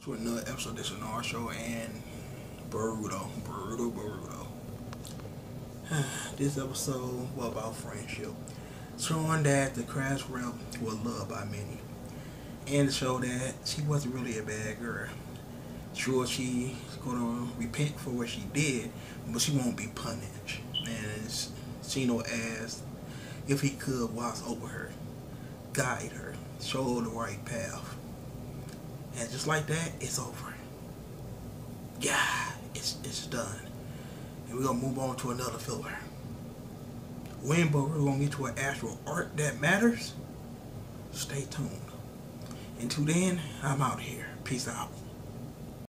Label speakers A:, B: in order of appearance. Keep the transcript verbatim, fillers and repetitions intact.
A: to another episode of this Naruto and Boruto. Boruto, Boruto. This episode was about friendship, showing that the crash rep was loved by many, and to show that she wasn't really a bad girl. Sure, she's gonna repent for what she did, but she won't be punished. And Shino asked if he could watch over her, guide her, show her the right path. And just like that, it's over. Yeah, it's it's done. And we're gonna move on to another filler. When but we're gonna get to an actual art that matters. Stay tuned. Until then, I'm out here. Peace out.